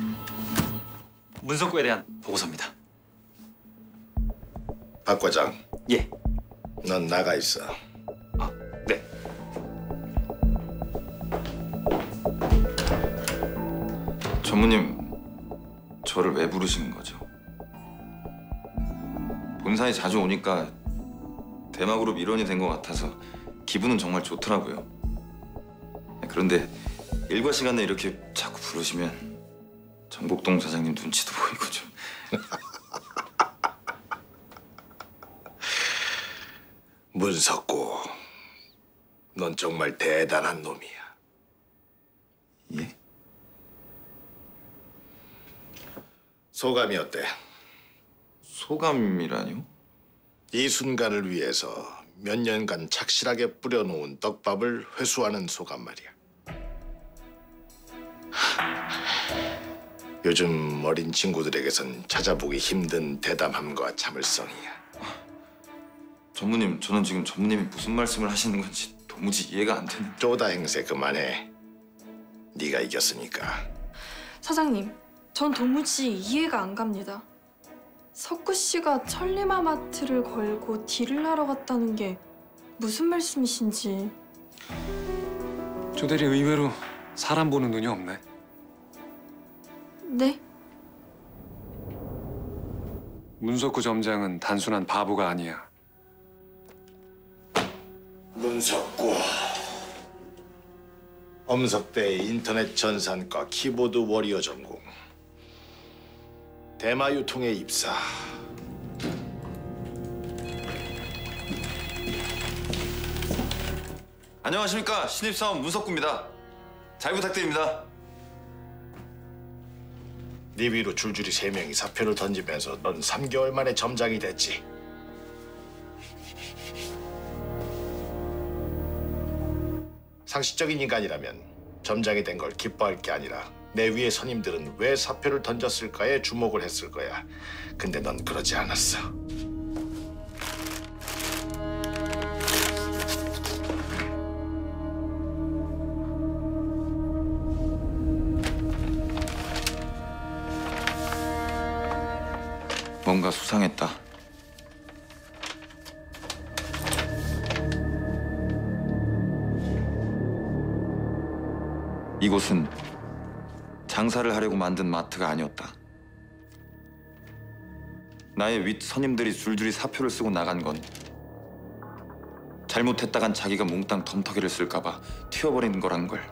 문석구에 대한 보고서입니다. 박 과장. 예. 넌 나가 있어. 아, 네. 전무님, 저를 왜 부르시는 거죠? 본사에 자주 오니까 대마그룹 일원이 된 것 같아서 기분은 정말 좋더라고요. 그런데 일과 시간에 이렇게 자꾸 부르시면 정복동 사장님 눈치도 보이고 좀. 문석구, 넌 정말 대단한 놈이야. 예? 소감이 어때? 소감이라뇨? 이 순간을 위해서 몇 년간 착실하게 뿌려놓은 떡밥을 회수하는 소감 말이야. 요즘 어린 친구들에게선 찾아보기 힘든 대담함과 참을성이야. 전무님, 저는 지금 전무님이 무슨 말씀을 하시는 건지 도무지 이해가 안 되는. 쪼다 행세 그만해. 네가 이겼으니까. 사장님, 전 도무지 이해가 안 갑니다. 석구 씨가 천리마마트를 걸고 딜을 하러 갔다는 게 무슨 말씀이신지. 조대리 의외로 사람 보는 눈이 없네. 네? 문석구 점장은 단순한 바보가 아니야. 문석구. 엄석대 인터넷 전산과 키보드 워리어 전공. 대마 유통에 입사. 안녕하십니까, 신입사원 문석구입니다. 잘 부탁드립니다. 네 위로 줄줄이 3명이 사표를 던지면서 넌 3개월 만에 점장이 됐지. 상식적인 인간이라면 점장이 된 걸 기뻐할 게 아니라 내 위의 선임들은 왜 사표를 던졌을까에 주목을 했을 거야. 근데 넌 그러지 않았어. 뭔가 수상했다. 이곳은 장사를 하려고 만든 마트가 아니었다. 나의 윗 선임들이 줄줄이 사표를 쓰고 나간 건 잘못했다간 자기가 몽땅 덤터기를 쓸까 봐 튀어버린 거란 걸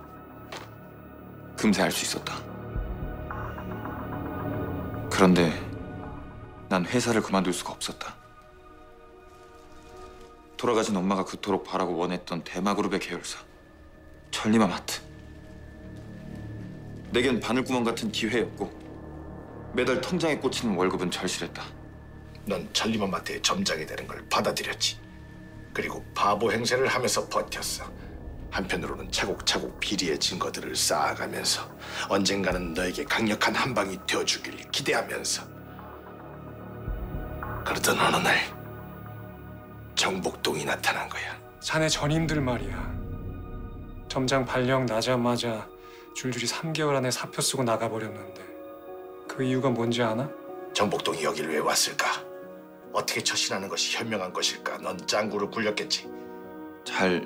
금세 알 수 있었다. 그런데 난 회사를 그만둘 수가 없었다. 돌아가신 엄마가 그토록 바라고 원했던 대마그룹의 계열사 천리마마트. 내겐 바늘구멍 같은 기회였고 매달 통장에 꽂히는 월급은 절실했다. 넌 천리마마트의 점장이 되는 걸 받아들였지. 그리고 바보 행세를 하면서 버텼어. 한편으로는 차곡차곡 비리의 증거들을 쌓아가면서 언젠가는 너에게 강력한 한 방이 되어주길 기대하면서. 그러던 어느 날 정복동이 나타난 거야. 자네 전임들 말이야. 점장 발령 나자마자 줄줄이 3개월 안에 사표 쓰고 나가버렸는데 그 이유가 뭔지 아나? 정복동이 여길 왜 왔을까? 어떻게 처신하는 것이 현명한 것일까? 넌 짱구를 굴렸겠지. 잘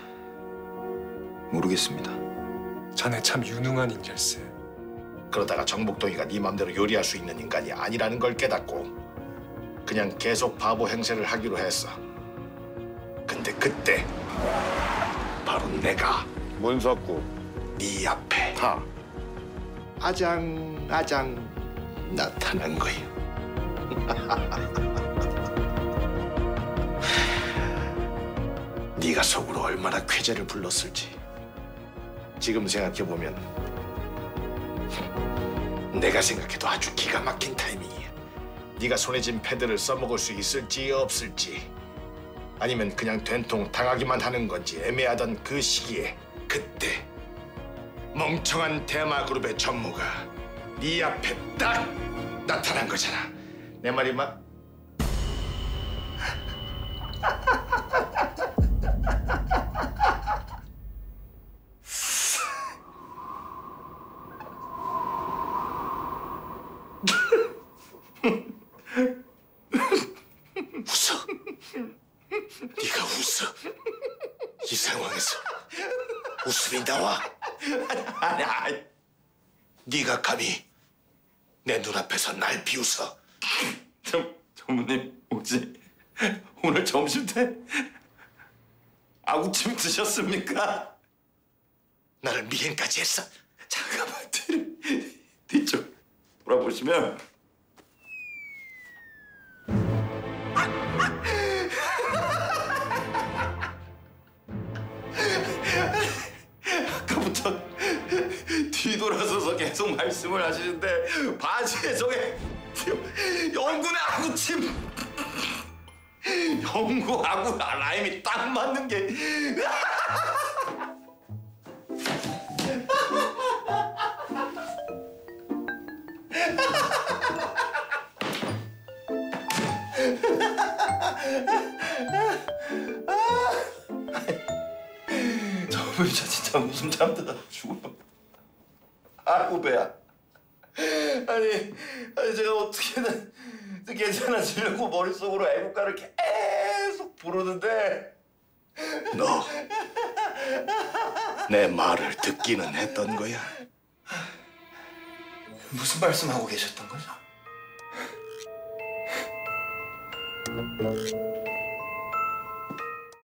모르겠습니다. 자네 참 유능한 인재일세. 그러다가 정복동이가 네 맘대로 요리할 수 있는 인간이 아니라는 걸 깨닫고 그냥 계속 바보 행세를 하기로 했어. 근데 그때 바로 내가 문석구 네 앞에 아장아장 나타난 거야. 네가 속으로 얼마나 쾌재를 불렀을지 지금 생각해보면 내가 생각해도 아주 기가 막힌 타이밍이야. 네가 손에 쥔 패드를 써먹을 수 있을지 없을지 아니면 그냥 된통 당하기만 하는 건지 애매하던 그 시기에 그때 멍청한 대마그룹의 전무가 네 앞에 딱 나타난 거잖아. 내 말이 막 웃어. 네가 웃어. 이 상황에서 웃음이 나와? 아니. 네가 감히 내 눈앞에서 날 비웃어? 전무님 혹시 오늘 점심 때 아구찜 드셨습니까? 나를 미행까지 했어? 잠깐만 뒤쪽 돌아보시면 아까부터 뒤돌아서서 계속 말씀을 하시는데 바지에 저게 영군의 아구찜 영구하고 라임이 딱 맞는 게 저분 진짜 웃음 참다가 죽어. 아이고 배야. 아니 제가 어떻게든 괜찮아지려고 머릿속으로 애국가를 계속 부르는데 너 내 말을 듣기는 했던 거야? 무슨 말씀하고 계셨던 거죠?